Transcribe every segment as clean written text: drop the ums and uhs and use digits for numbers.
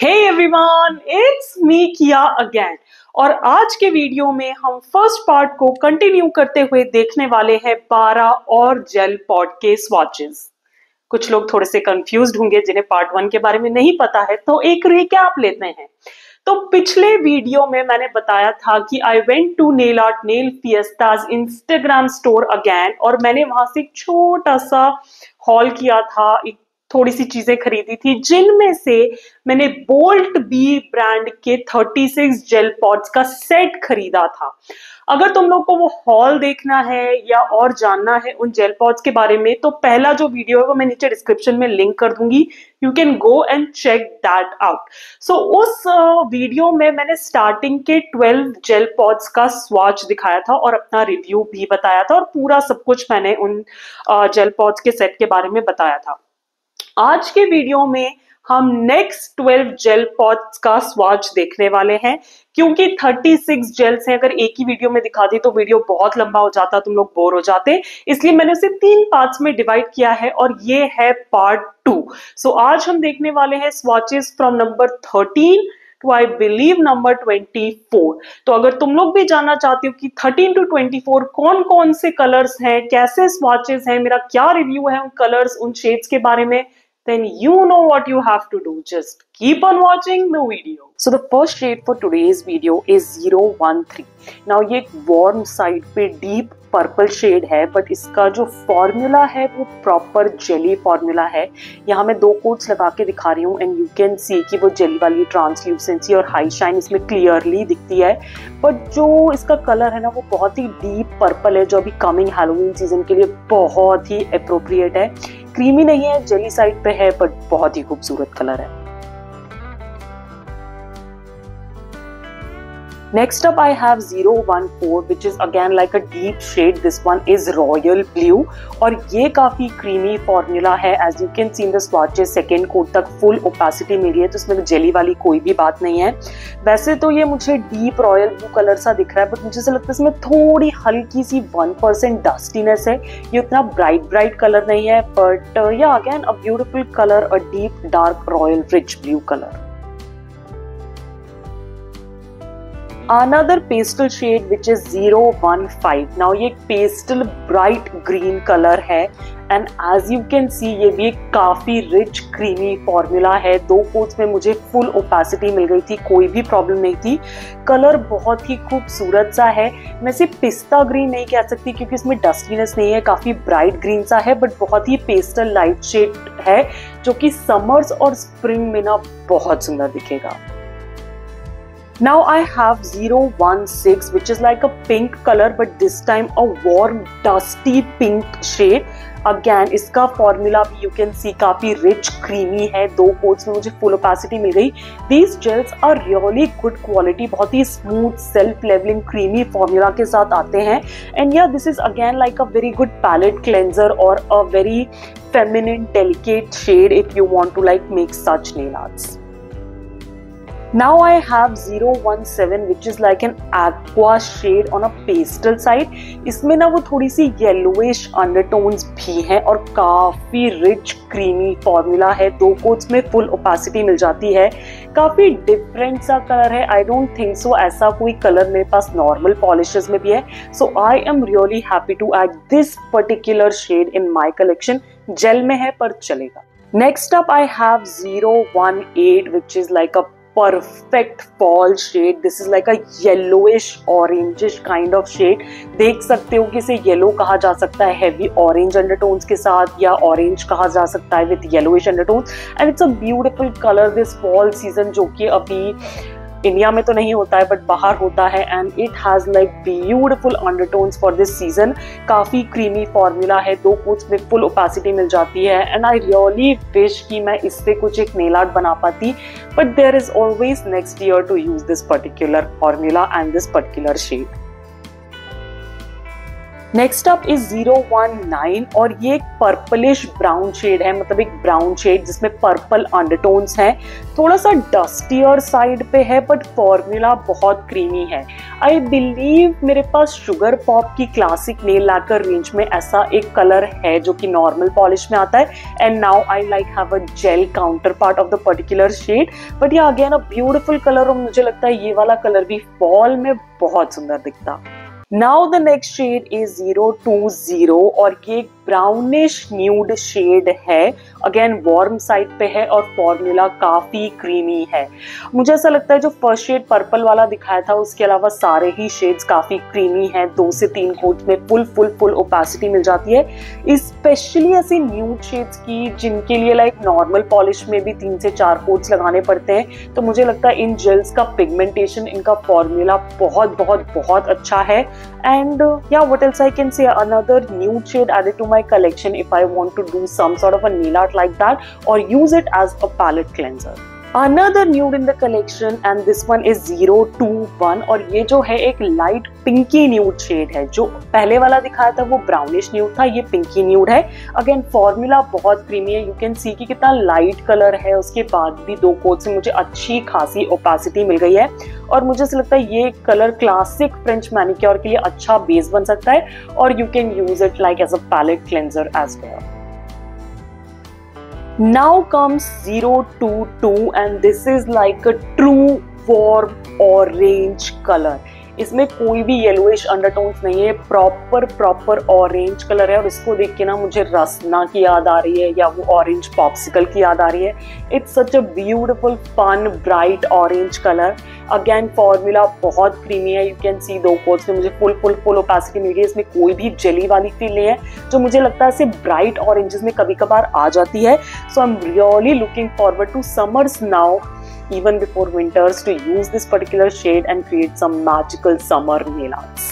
Hey everyone, it's me किया again. और आज के वीडियो में हम फर्स्ट पार्ट को कंटिन्यू करते हुए देखने वाले हैं 12 और जेल पॉट के स्वॉचेस। कुछ लोग थोड़े से कंफ्यूज्ड होंगे जिन्हें पार्ट 1 के बारे में नहीं पता है, तो एक रिकैप लेते हैं। तो पिछले वीडियो में मैंने बताया था कि I went to nail art nail Fiestas Instagram store again, और मैंने वहां से एक छोटा सा हॉल किया था, एक थोड़ी सी चीजें खरीदी थी, जिनमें से मैंने बोल्ट बी ब्रांड के 36 जेल पॉट्स का सेट खरीदा था। अगर तुम लोग को वो हॉल देखना है या और जानना है उन जेल पॉट्स के बारे में, तो पहला जो वीडियो है वो मैं नीचे डिस्क्रिप्शन में लिंक कर दूंगी, you can go and check that out. So उस वीडियो में मैंने स्टार्टिंग के 12 जेल पॉट्स का स्वॉच दिखाया था और अपना रिव्यू भी बताया था, और पूरा सब कुछ मैंने उन जेल पॉट्स के सेट के बारे में बताया था। आज के वीडियो में हम नेक्स्ट 12 जेल पॉट्स का स्वॉच देखने वाले हैं, क्योंकि 36 जेल्स हैं। अगर एक ही वीडियो में दिखा दी तो वीडियो बहुत लंबा हो जाता, तुम लोग बोर हो जाते, इसलिए मैंने उसे 3 पार्ट्स में डिवाइड किया है, और ये है पार्ट 2। सो आज हम देखने वाले हैं swatches from number 13 to I believe number 24। तो अगर तुम लोग भी जानना चाहते हो कि 13 टू 24 कौन कौन से कलर्स हैं, कैसे स्वॉचेस हैं, मेरा क्या रिव्यू है उन कलर्स, उन शेड्स के बारे में, then you know what you have to do. Just keep on watching the video. So the first shade for today's video is 013. Now ये एक warm side पे deep पर्पल शेड है, बट इसका जो फॉर्मूला है वो प्रॉपर जेली फॉर्मूला है। यहाँ मैं 2 कोट्स लगा के दिखा रही हूँ, एंड यू कैन सी कि वो जेली वाली ट्रांसल्यूसेंसी और हाई शाइन इसमें क्लियरली दिखती है। बट जो इसका कलर है ना, वो बहुत ही डीप पर्पल है, जो अभी कमिंग हैलोवीन सीजन के लिए बहुत ही अप्रोप्रिएट है। क्रीमी नहीं है, जेली साइड पे है, बट बहुत ही खूबसूरत कलर है। Next up I have 014, which is again like a deep shade. This one is royal blue, और ये काफी क्रीमी फॉर्मूला है। As you can see in the swatches, second coat तक फुल ओपेसिटी मिली है, तो इसमें जेली वाली कोई भी बात नहीं है। वैसे तो ये मुझे डीप रॉयल ब्लू कलर सा दिख रहा है, बट मुझे ऐसा लगता है इसमें थोड़ी हल्की सी 1% डस्टीनेस है। ये उतना ब्राइट कलर नहीं है, बट या again a beautiful colour, a deep dark royal rich blue colour. Another pastel shade which is 015. Now ये pastel bright green color है, and as you can see ये भी एक काफी rich creamy formula है। 2 कोट्स में मुझे full opacity मिल गई थी, कोई भी प्रॉब्लम नहीं थी। कलर बहुत ही खूबसूरत सा है। मैं सिर्फ पिस्ता ग्रीन नहीं कह सकती क्योंकि इसमें डस्टीनेस नहीं है, काफी ब्राइट ग्रीन सा है, बट बहुत ही पेस्टल लाइट शेड है, जो कि समर्स और स्प्रिंग में ना बहुत सुंदर दिखेगा। Now I have 016, which is like a pink color, but this time a warm dusty pink shade. Again इसका फॉर्मूला भी you can see काफी rich creamy है। 2 कोट्स में मुझे full opacity मिल गई। These gels are really good quality, बहुत ही smooth self leveling creamy formula के साथ आते हैं। And yeah, this is again like a very good palette cleanser or a very feminine delicate shade if you want to like make such nail arts. Now I have 017, which is like an aqua shade on a pastel side. इसमें ना वो थोड़ी सी yellowish undertones भी हैं, और काफी rich creamy formula है। 2 coats में फुल ओपेसिटी मिल जाती है। काफी डिफरेंट सा कलर है। आई डोंट थिंक सो ऐसा कोई कलर मेरे पास नॉर्मल पॉलिशेस में भी है। So I am really happy to add this particular shade in my collection. Gel में है पर चलेगा। Next up I have 018, which is like a perfect fall shade. This is like a yellowish orangish kind of shade. देख सकते हो कि इसे yellow कहा जा सकता है हेवी ऑरेंज अंडरटोन्स के साथ, या ऑरेंज कहा जा सकता है with yellowish undertones, and it's a beautiful colour this fall season, जो कि अभी इंडिया में तो नहीं होता है बट बाहर होता है, and it has like beautiful undertones for this season. काफी क्रीमी फॉर्मूला है। 2 कोट्स में फुल ओपेसिटी मिल जाती है, एंड आई रियली विश कि मैं इससे कुछ एक नेल आर्ट बना पाती, but there is always next year to use this particular formula and this particular shade. Next up is 019 और ये एक पर्पलिश ब्राउन शेड है, मतलब एक ब्राउन शेड जिसमें पर्पल अंडरटोन्स हैं, थोड़ा सा डस्टियर साइड पे है बट फॉर्मूला बहुत क्रीमी है। आई बिलीव मेरे पास शुगर पॉप की क्लासिक नेल लैकर रेंज में ऐसा एक कलर है जो कि नॉर्मल पॉलिश में आता है, and now I like have a gel counterpart of the particular shade, but ये अगेन अ ब्यूटिफुल कलर और मुझे लगता है ये वाला कलर भी फॉल में बहुत सुंदर दिखता। Now the next shade is 020 और ये ब्राउनिश न्यूड शेड है, अगेन वार्म साइड पे है और फॉर्मूला काफी क्रीमी है। मुझे ऐसा लगता है जो फर्स्ट शेड पर्पल वाला दिखाया था उसके अलावा सारे ही शेड्स काफी क्रीमी हैं, 2 से 3 कोट्स में फुल ओपेसिटी मिल जाती है, स्पेशली ऐसे न्यूड शेड्स की जिनके लिए लाइक नॉर्मल पॉलिश में भी 3 से 4 कोट्स लगाने पड़ते हैं। तो मुझे लगता है इन जेल्स का पिगमेंटेशन, इनका फॉर्मूला बहुत अच्छा है। And yeah, what else I can say? Another nude shade added to my collection if I want to do some sort of a nail art like that or use it as a palette cleanser. Another nude in the collection and this one is 021 और ये जो है एक light Pinky nude shade है। जो पहले वाला दिखाया था वो ब्राउनिश न्यूड था, ये पिंकी न्यूड है। अगेन फॉर्मूला बहुत क्रीमी है, यू कैन सी कि कितना लाइट कलर है, उसके बाद भी 2 कोट से मुझे अच्छी खासी ओपेसिटी मिल गई है और मुझे ऐसा लगता है ये कलर क्लासिक फ्रेंच मैनिक्योर के लिए अच्छा बेस बन सकता है और you can use it like as a palette cleanser as well. Now comes 022 and this is like a true warm orange color. इसमें कोई भी येलोइश अंडरटोन्स नहीं है, प्रॉपर ऑरेंज कलर है और इसको देख के ना मुझे रसना की याद आ रही है या वो ऑरेंज पॉप्सिकल की याद आ रही है। It's such a beautiful fun bright orange colour. Again formula बहुत क्रीमी है, यू कैन सी 2 कोट्स में मुझे फुल ओपेसिटी मिल गई है। इसमें कोई भी जेली वाली फील नहीं है जो मुझे लगता है सिर्फ ब्राइट ऑरेंजेस में कभी कभार आ जाती है। So I am really looking forward to summers now even before winters to use this particular shade and create some magical summer nail arts.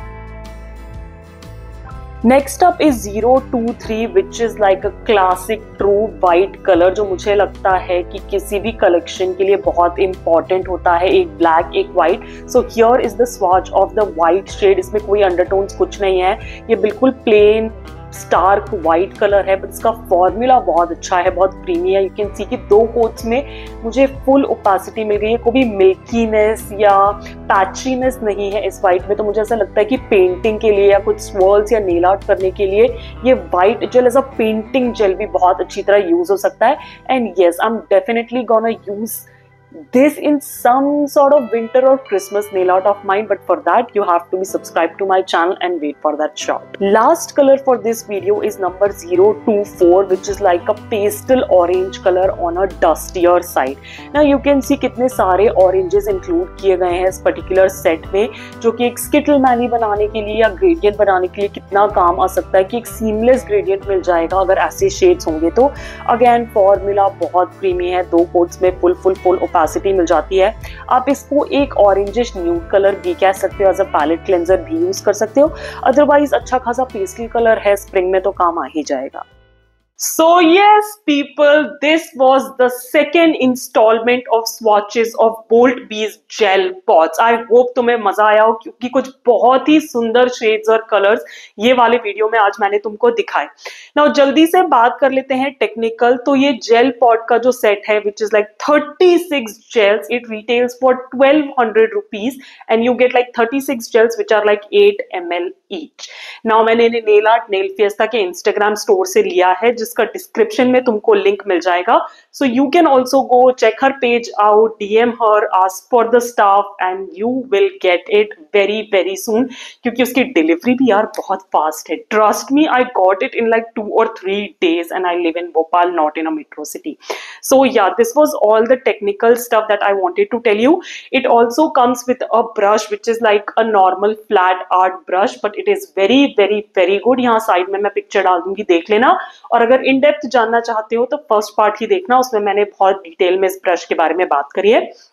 Next up is 023 which is like a classic true white color जो मुझे लगता है कि किसी भी collection के लिए बहुत इंपॉर्टेंट होता है, एक ब्लैक एक white. So here is the swatch of the white shade, इसमें कोई अंडरटोन्स कुछ नहीं है, ये बिल्कुल प्लेन स्टार्क व्हाइट कलर है बट इसका फॉर्मूला बहुत अच्छा है, बहुत क्रीमी है। यू कैन सी कि 2 कोट्स में मुझे फुल ओपेसिटी मिल गई है, कोई भी मिल्कीनेस या पैचीनेस नहीं है इस व्हाइट में। तो मुझे ऐसा लगता है कि पेंटिंग के लिए या कुछ स्वर्ल्स या नेल आर्ट करने के लिए ये white gel as a painting gel भी बहुत अच्छी तरह यूज हो सकता है। And yes, I am definitely gonna use this in some sort of winter or Christmas nail art of mine, but for that you have to be subscribed to my channel and wait for that shot. Last color for this video is number 024 which is like a pastel orange color on a dustier side. Now you can see कितने सारे oranges include किए गए हैं इस particular set में, जो कि एक skittle mani बनाने के लिए या gradient बनाने के लिए कितना काम आ सकता है कि एक seamless gradient मिल जाएगा अगर ऐसे shades होंगे तो। Again फॉर्मूला बहुत creamy है, 2 कोट्स में फुल ओपेसिटी मिल जाती है। आप इसको एक ऑरेंजिश न्यूड कलर भी कह सकते हो, एज अ पैलेट क्लेंजर भी यूज कर सकते हो, अदरवाइज अच्छा खासा पेस्टल कलर है, स्प्रिंग में तो काम आ ही जाएगा। So yes people, this was the second installment of swatches of Bolt Bees gel pots. I hope तुम्हें मजा आया हो क्योंकि कुछ बहुत ही सुंदर शेड्स और कलर्स ये वाले वीडियो में आज मैंने तुमको दिखाए। नाउ जल्दी से बात कर लेते हैं टेक्निकल। तो ये जेल पॉट का जो सेट है which is like 36 gels, it retails for 1200 rupees and you get like 36 gels which are like 8 ml each. Now मैंने इन्हें नेल आर्ट नेल फिएस्टा के इंस्टाग्राम स्टोर से लिया है जिसका डिस्क्रिप्शन में तुमको लिंक मिल जाएगा। So you can also go check her page out, DM her, ask for the staff and you will get it very soon, क्योंकि उसकी डिलीवरी भी यार बहुत फास्ट है। Trust me, I got it in like 2 or 3 days and I live in Bhopal, not in a metro city. So yeah, this was all the technical stuff that I wanted to tell you. It also comes with a brush which is like a normal flat art brush, but it is very good. यहाँ side में मैं picture डाल दूंगी, देख लेना। और अगर in depth जानना चाहते हो तो फर्स्ट पार्ट ही देखना, उसमें मैंने बहुत डिटेल में इस ब्रश के बारे में बात करी है।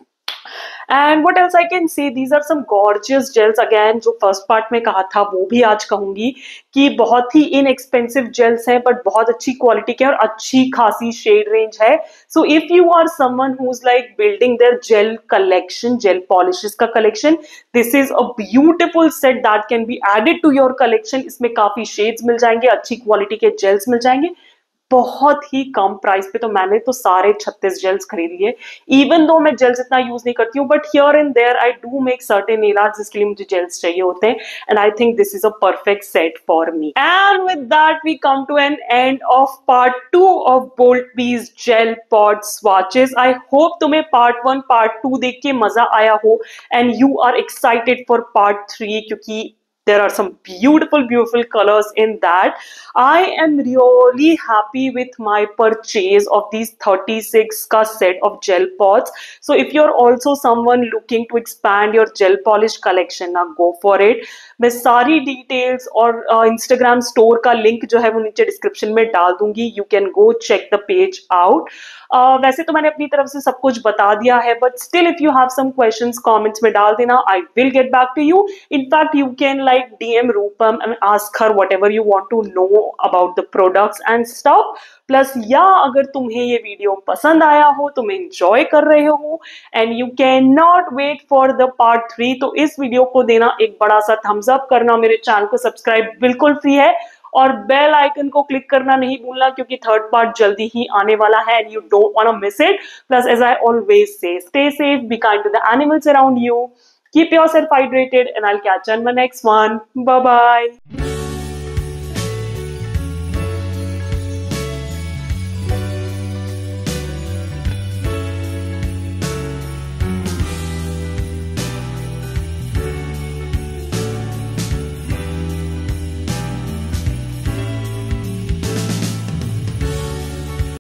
And what else I can say, these are some gorgeous gels. Again जो फर्स्ट पार्ट में कहा था वो भी आज कहूंगी कि बहुत ही इनएक्सपेंसिव जेल्स हैं बट बहुत अच्छी क्वालिटी के और अच्छी खासी शेड रेंज है। So if you are someone who is like building their gel collection, gel polishes का collection, this is a beautiful set that can be added to your collection. इसमें काफी शेड्स मिल जाएंगे, अच्छी क्वालिटी के gels मिल जाएंगे बहुत ही कम price पे। तो मैंने तो सारे 36 जेल्स खरीद लिए, इवन दो मैं जेल्स इतना यूज नहीं करती हूँ, but here and there I do make certain nail art जिसके लिए मुझे जेल्स चाहिए होते हैं। And I think this is a perfect set for me. And with that we come to an end of part 2 of bold bees gel pot swatches. I hope तुम्हें part 1 part 2 देख के मजा आया हो and you are excited for part 3, क्योंकि there are some beautiful colors in that. I am really happy with my purchase of these 36 ka set of gel pots. So if you're also someone looking to expand your gel polish collection, now go for it. मैं सारी details और Instagram store का link जो है वो नीचे description में डाल दूंगी, you can go check the page out. वैसे तो मैंने अपनी तरफ से सब कुछ बता दिया है, but still if you have some questions comments में डाल देना, I will get back to you. In fact you can like DM Rupam and ask her whatever you want to know about the products and stuff. Plus या अगर तुम्हें ये video पसंद आया हो, तुम एंजॉय कर रहे हो and you can not wait for the part 3, तो इस वीडियो को देना एक बड़ा सा थम्स अप करना, मेरे चैनल को सब्सक्राइब बिल्कुल फ्री है और बेल आइकन को क्लिक करना नहीं भूलना, क्योंकि थर्ड पार्ट जल्दी ही आने वाला है and you don't want to miss it. Plus as I always say, stay safe, be kind to the animals around you, keep yourself hydrated, and I'll catch you on my next one. Bye bye.